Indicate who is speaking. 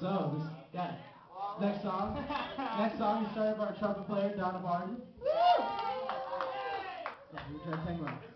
Speaker 1: So, yeah. Next song. Next song is started by our trumpet player, Donna Barton. Woo! Yeah, we're trying to sing one.